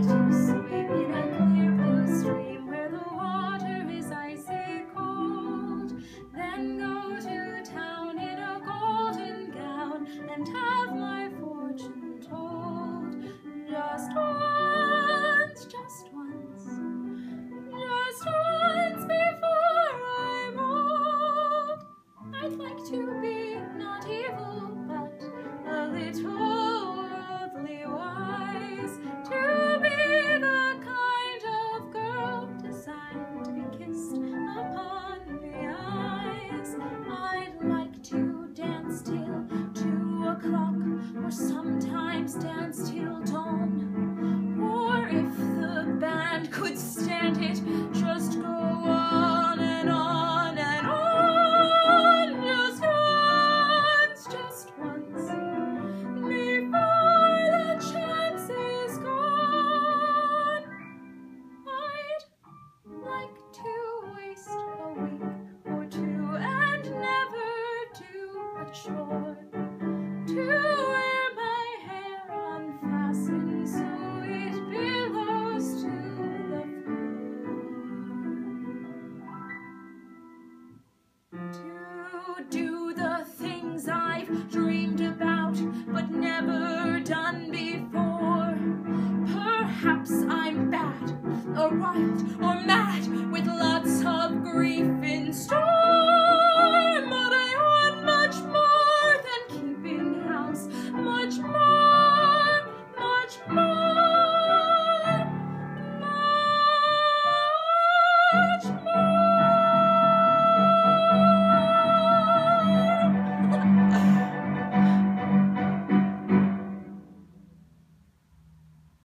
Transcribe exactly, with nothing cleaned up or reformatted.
to swim in a clear blue stream where the water is icy cold, then go to town in a golden gown and have my fortune told. Just once, just once, just once before I'm old. I'd like to be not evil, but a little worldly wise, to be the kind of girl designed to be kissed upon the eyes. I'd like to dance till two o'clock, or sometimes dance till dawn. Or if the band could stand it, just go on and on and on. Just once, just once, before the chance is gone. I'd like to waste a week or two and never do a chore, to wear my hair unfastened so it billows to the floor, to do